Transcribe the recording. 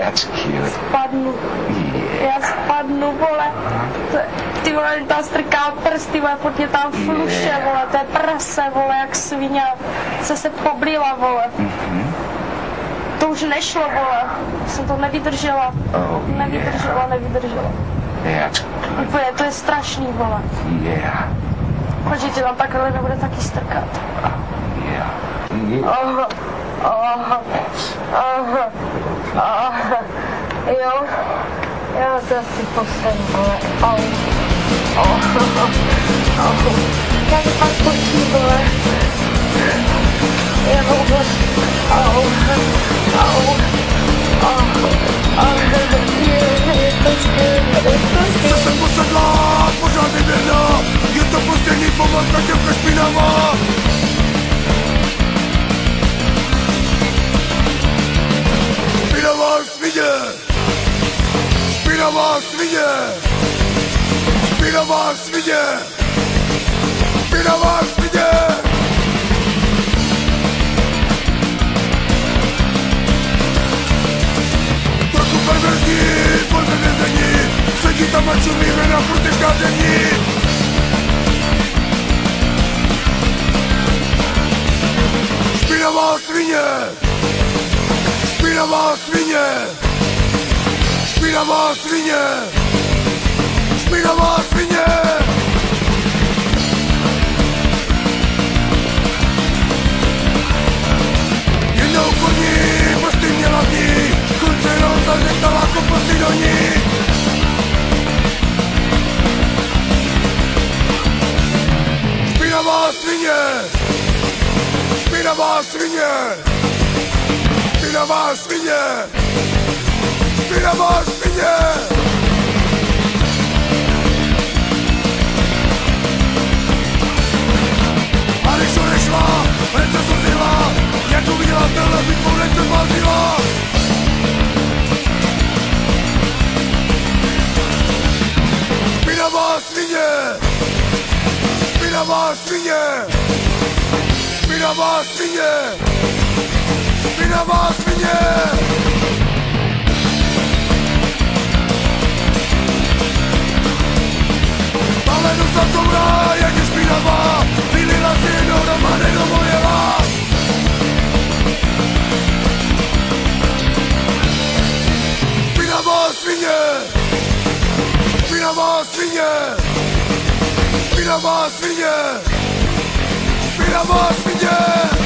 That's cute. Spadnu. Yeah. Já spadnu, vole. Ty vole, ta strká prsty, vole, furt je tam fluše, vole, to je prase, vole, jak svině. Se poblila, vole. To už nešlo, vole. Jsem to nevydržela. Nevydržela. Yeah. Úplně, to je strašný, vole. Yeah. Počkej, tě tam takhle nebude taky strkat. Yeah. Jo, já to asi postavím, vole. Já to pak počí, vole. Já vůbec, je to skvělé. Zase posedlá, pořád nevěrná, je to prostě informatka těvka špinavá. Špinavá svině, špinavá svině, špinavá svině, špinavá svině. Trochu perverzní, furt ve vězení, sedí tam a čumí ven a furt je škádění. Špinavá svině, špinavá svině, špinavá svině, špinavá svině. Jednou koní, prsty měla v ní, konce roza řektala kopasy do ní. Špinavá svině, špinavá svině, špinavá svině, špinavá svině. A když odešla, hned se zozila, jak uviděla televizor, hned se zbázila. Špinavá svině, špinavá svině, špinavá svině, špinavá svině. Ale nosa courá, jak je špinavá, vylila si jednou doma, nedovolila. Špinavá svině, špinavá svině, špinavá svině, špinavá svině.